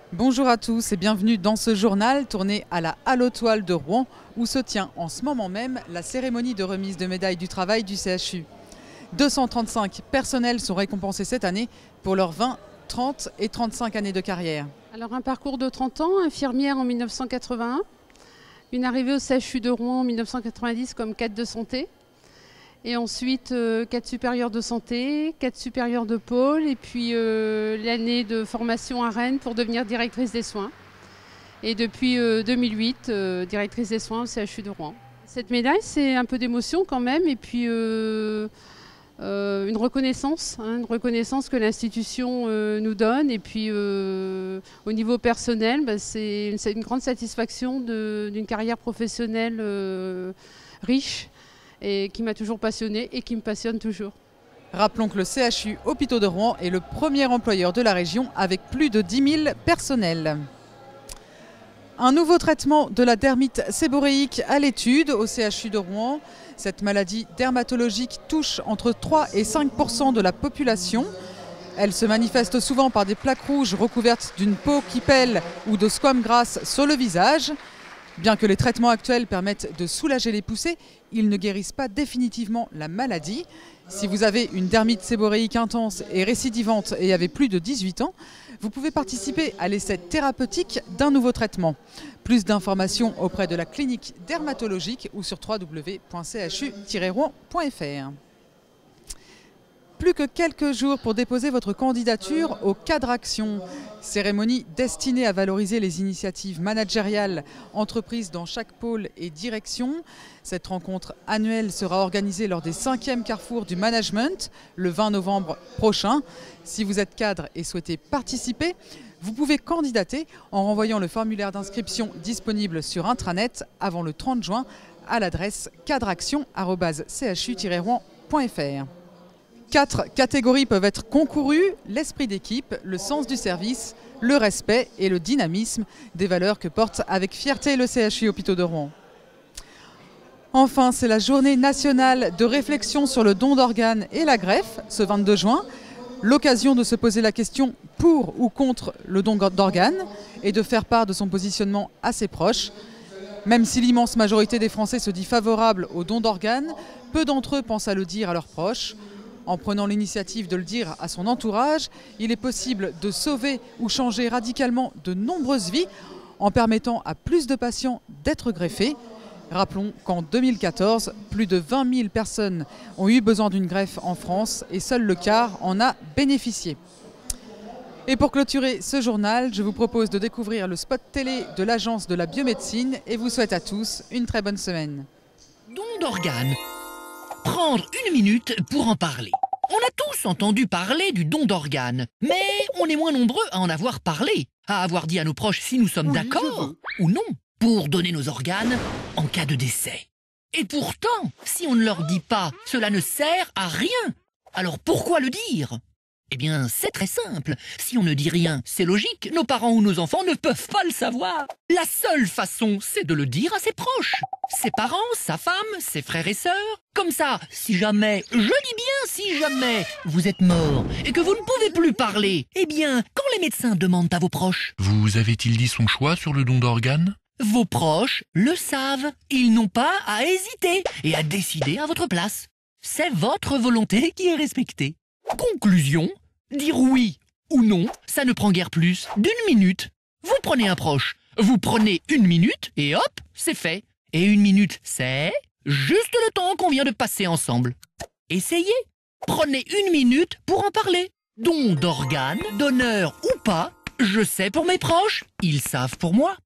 Bonjour à tous et bienvenue dans ce journal tourné à la Halle aux Toiles de Rouen où se tient en ce moment même la cérémonie de remise de médailles du travail du CHU. 235 personnels sont récompensés cette année pour leurs 20, 30 et 35 années de carrière. Alors un parcours de 30 ans, infirmière en 1981, une arrivée au CHU de Rouen en 1990 comme cadre de santé, et ensuite cadre supérieur de santé, cadre supérieur de pôle, et puis l'année de formation à Rennes pour devenir directrice des soins. Et depuis 2008, directrice des soins au CHU de Rouen. Cette médaille, c'est un peu d'émotion quand même, et puis une reconnaissance que l'institution nous donne. Et puis au niveau personnel, c'est une grande satisfaction d'une carrière professionnelle riche et qui m'a toujours passionnée et qui me passionne toujours. Rappelons que le CHU Hôpitaux de Rouen est le premier employeur de la région avec plus de 10 000 personnels. Un nouveau traitement de la dermite séboréique à l'étude au CHU de Rouen. Cette maladie dermatologique touche entre 3 et 5% de la population. Elle se manifeste souvent par des plaques rouges recouvertes d'une peau qui pèle ou de squames grasses sur le visage. Bien que les traitements actuels permettent de soulager les poussées, ils ne guérissent pas définitivement la maladie. Si vous avez une dermite séboréique intense et récidivante et avez plus de 18 ans, vous pouvez participer à l'essai thérapeutique d'un nouveau traitement. Plus d'informations auprès de la clinique dermatologique ou sur www.chu-rouen.fr. Plus que quelques jours pour déposer votre candidature au Cadre Action, cérémonie destinée à valoriser les initiatives managériales entreprises dans chaque pôle et direction. Cette rencontre annuelle sera organisée lors des 5e Carrefours du Management le 20 novembre prochain. Si vous êtes cadre et souhaitez participer, vous pouvez candidater en renvoyant le formulaire d'inscription disponible sur intranet avant le 30 juin à l'adresse cadreaction@chu-rouen.fr. 4 catégories peuvent être concourues: l'esprit d'équipe, le sens du service, le respect et le dynamisme, des valeurs que porte avec fierté le CHU Hôpitaux de Rouen. Enfin, c'est la journée nationale de réflexion sur le don d'organes et la greffe, ce 22 juin. L'occasion de se poser la question pour ou contre le don d'organes et de faire part de son positionnement à ses proches. Même si l'immense majorité des Français se dit favorable au don d'organes, peu d'entre eux pensent à le dire à leurs proches. En prenant l'initiative de le dire à son entourage, il est possible de sauver ou changer radicalement de nombreuses vies en permettant à plus de patients d'être greffés. Rappelons qu'en 2014, plus de 20 000 personnes ont eu besoin d'une greffe en France et seul le quart en a bénéficié. Et pour clôturer ce journal, je vous propose de découvrir le spot télé de l'Agence de la biomédecine et vous souhaite à tous une très bonne semaine. Don d'organes. Prendre une minute pour en parler. On a tous entendu parler du don d'organes, mais on est moins nombreux à en avoir parlé, à avoir dit à nos proches si nous sommes d'accord ou non pour donner nos organes en cas de décès. Et pourtant, si on ne leur dit pas, cela ne sert à rien. Alors pourquoi le dire ? Eh bien, c'est très simple. Si on ne dit rien, c'est logique. Nos parents ou nos enfants ne peuvent pas le savoir. La seule façon, c'est de le dire à ses proches. Ses parents, sa femme, ses frères et sœurs. Comme ça, si jamais, je dis bien si jamais, vous êtes mort et que vous ne pouvez plus parler, eh bien, quand les médecins demandent à vos proches, Vous avait-il dit son choix sur le don d'organes ? vos proches le savent. Ils n'ont pas à hésiter et à décider à votre place. C'est votre volonté qui est respectée. Conclusion, dire oui ou non, ça ne prend guère plus d'une minute. Vous prenez un proche, vous prenez une minute et hop, c'est fait. Et une minute, c'est juste le temps qu'on vient de passer ensemble. Essayez, prenez une minute pour en parler. Don d'organes, donneur ou pas, je sais pour mes proches, ils savent pour moi.